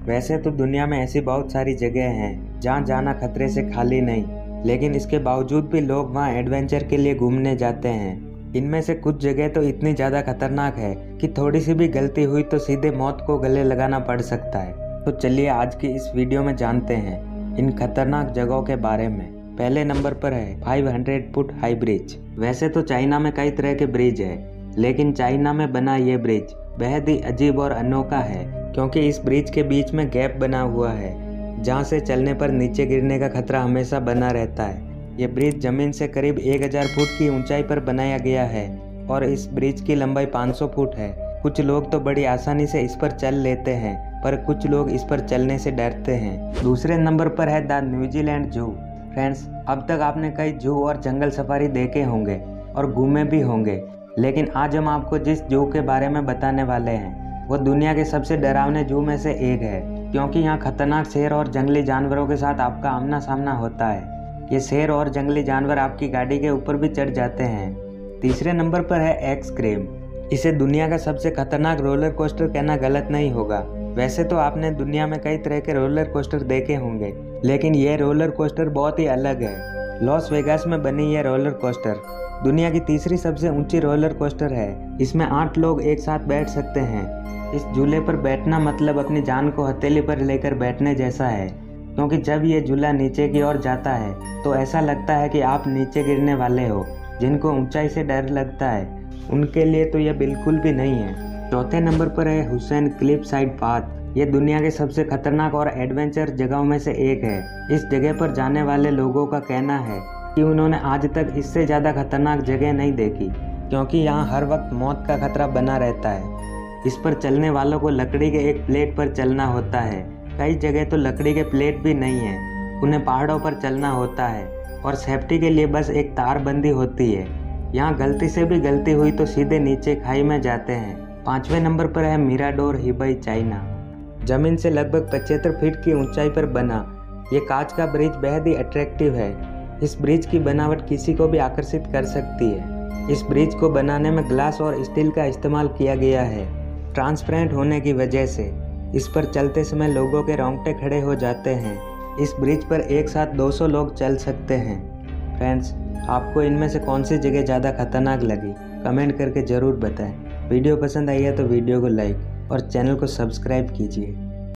वैसे तो दुनिया में ऐसी बहुत सारी जगह हैं जहाँ जाना खतरे से खाली नहीं, लेकिन इसके बावजूद भी लोग वहाँ एडवेंचर के लिए घूमने जाते हैं। इनमें से कुछ जगह तो इतनी ज़्यादा खतरनाक है कि थोड़ी सी भी गलती हुई तो सीधे मौत को गले लगाना पड़ सकता है। तो चलिए आज की इस वीडियो में जानते हैं इन खतरनाक जगहों के बारे में। पहले नंबर पर है 500 फुट हाई ब्रिज। वैसे तो चाइना में कई तरह के ब्रिज है, लेकिन चाइना में बना ये ब्रिज बेहद ही अजीब और अनोखा है, क्योंकि इस ब्रिज के बीच में गैप बना हुआ है जहाँ से चलने पर नीचे गिरने का खतरा हमेशा बना रहता है। ये ब्रिज जमीन से करीब 1000 फुट की ऊंचाई पर बनाया गया है और इस ब्रिज की लंबाई 500 फुट है। कुछ लोग तो बड़ी आसानी से इस पर चल लेते हैं, पर कुछ लोग इस पर चलने से डरते हैं। दूसरे नंबर पर है द न्यूजीलैंड जू। फ्रेंड्स, अब तक आपने कई जू और जंगल सफारी देखे होंगे और घूमे भी होंगे, लेकिन आज हम आपको जिस जू के बारे में बताने वाले हैं वो दुनिया के सबसे डरावने जू में से एक है, क्योंकि यहाँ खतरनाक शेर और जंगली जानवरों के साथ आपका आमना सामना होता है। ये शेर और जंगली जानवर आपकी गाड़ी के ऊपर भी चढ़ जाते हैं। तीसरे नंबर पर है एक्सट्रीम। इसे दुनिया का सबसे खतरनाक रोलर कोस्टर कहना गलत नहीं होगा। वैसे तो आपने दुनिया में कई तरह के रोलर कोस्टर देखे होंगे, लेकिन यह रोलर कोस्टर बहुत ही अलग है। लॉस वेगास में बनी यह रोलर कोस्टर दुनिया की तीसरी सबसे ऊंची रोलर कोस्टर है। इसमें 8 लोग एक साथ बैठ सकते हैं। इस झूले पर बैठना मतलब अपनी जान को हथेली पर लेकर बैठने जैसा है, क्योंकि जब ये झूला नीचे की ओर जाता है तो ऐसा लगता है कि आप नीचे गिरने वाले हो। जिनको ऊंचाई से डर लगता है उनके लिए तो यह बिल्कुल भी नहीं है। चौथे नंबर पर है हुसैन क्लिफ साइड पाथ। ये दुनिया के सबसे खतरनाक और एडवेंचर जगहों में से एक है। इस जगह पर जाने वाले लोगों का कहना है कि उन्होंने आज तक इससे ज़्यादा खतरनाक जगह नहीं देखी, क्योंकि यहाँ हर वक्त मौत का खतरा बना रहता है। इस पर चलने वालों को लकड़ी के एक प्लेट पर चलना होता है। कई जगह तो लकड़ी के प्लेट भी नहीं है, उन्हें पहाड़ों पर चलना होता है और सेफ्टी के लिए बस एक तार बंदी होती है। यहाँ गलती से भी गलती हुई तो सीधे नीचे खाई में जाते हैं। 5वें नंबर पर है मिराडोर हिबई, चाइना। जमीन से लगभग 75 फीट की ऊंचाई पर बना ये कांच का ब्रिज बेहद ही अट्रैक्टिव है। इस ब्रिज की बनावट किसी को भी आकर्षित कर सकती है। इस ब्रिज को बनाने में ग्लास और स्टील का इस्तेमाल किया गया है। ट्रांसपेरेंट होने की वजह से इस पर चलते समय लोगों के रोंगटे खड़े हो जाते हैं। इस ब्रिज पर एक साथ 200 लोग चल सकते हैं। फ्रेंड्स, आपको इनमें से कौन सी जगह ज़्यादा खतरनाक लगी कमेंट करके ज़रूर बताएं। वीडियो पसंद आई है तो वीडियो को लाइक और चैनल को सब्सक्राइब कीजिए।